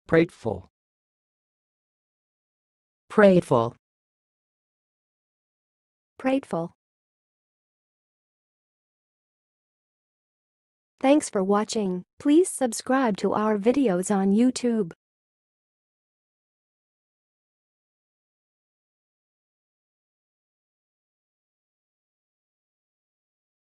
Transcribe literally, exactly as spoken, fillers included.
prateful, prateful, prateful. Thanks for watching. Please subscribe to our videos on YouTube.